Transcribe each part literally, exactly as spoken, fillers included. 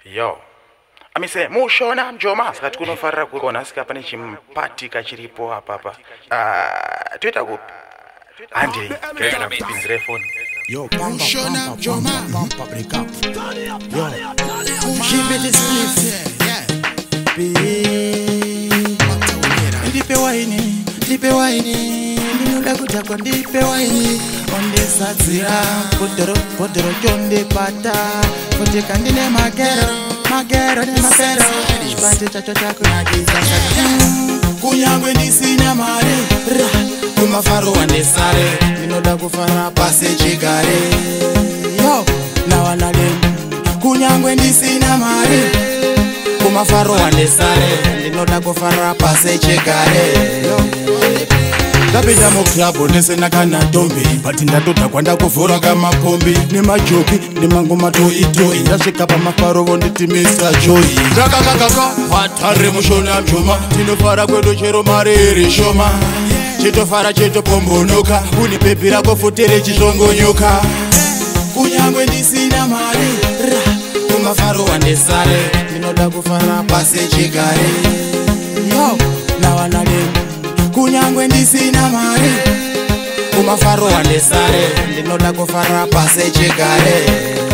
Yo. Amise mushona mjoma sikati kunofarira kuona sika pane chimpati kachiripo hapa hapa. Ah, tuita kupi? Andi, kera kupinzire phone. Yo, mushona mjoma pampa break up. Yo. Give me this lift. Yeah. Ndipe waini, ndipe waini. Ninoda kutakwa ndipe waini. Onde satsira, podero, podero jonde pata. Fote kandine magero. Magero ni mapero Chipate chacho chako na giza Kunyangwe ndisina mare Kumafaro wandesare Minoda kufara pase chigare Yo, na wanale Kunyangwe ndisina mare Kumafaro wandesare Minoda kufara pase chigare Yo, Tapita mu club nesena kana tombi But ndatoda kwanda kuvura kama pombi Ni majoki, ni mangoma to itoi Ndasvika pa mafaro nditi mister Joy Rakakakaka, watare mushona mjoma Tinofara kwedo chero marere shoma Chitofara cheto pombonoka Unipepira kofutere chishongonyoka Kunyangwe ndisina mari Kumafaro wandesare Minoda kufara pase chigare Yo, na wanale Kunyangwe ndisina mari Kumafaro wandesare Ndinoda kufara pase chigare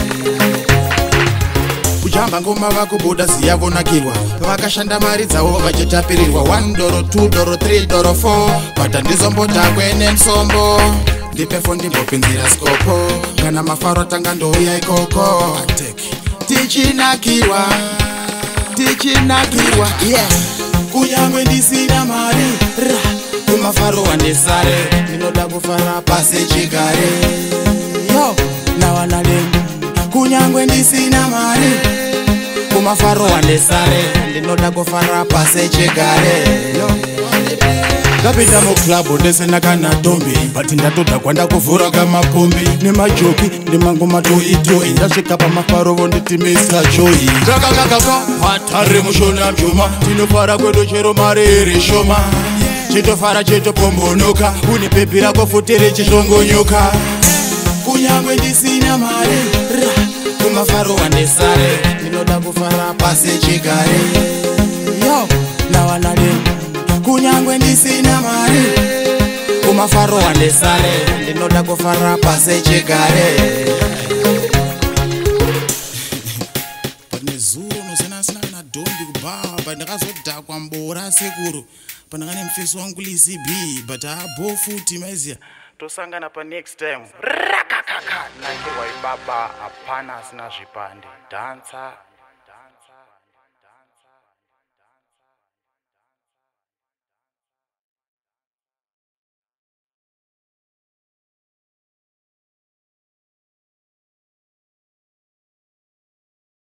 Kujamba ngoma vakubuda siyavonakirwa Vakashanda mari dzavo vachitapirirwa one doro, two doro, three doro, four Bata ndizombota kwene msombo Ndipefo ndimbopinzira skopo Kana mafaro tanga ndoya ikoko Tichinakirwa Tichinakirwa Yeah Kunyangwe ndisina mari Kumafaro wandesare Minoda kufara pase chigare Yo, na wanale Kunyangwe ndisina mari Kumafaro wandesare Minoda kufara pase chigare Yo Tapita mu club ndesena kana tombi But ndatoda kwanda kuvura kama pombi Ni majoki, ni mangoma to itoi Ndasvika pa mafaro nditi mister Joy Kakakakaka, watare mushona mjoma Tinofara kwedo chero marere shoma Chitofara cheto pombonoka Unipepira kofutere chishongonyoka Kunyangwe ndisina mare Kumafaro wandesare Minoda kufara pase chigare Yo, na wanale Kunyangwe ndisina mari Kumafaro wandesare Ndinoda kufara pase chigare Pane zuru nozena sina kana dombi kubaba Ndakazodha kwa mbora sekuru Panangane mfeso wangu lisi B But abo futi maizia Tosangana pa next time. Rakakaka. Nange waibaba apana sina jipande. Dancer.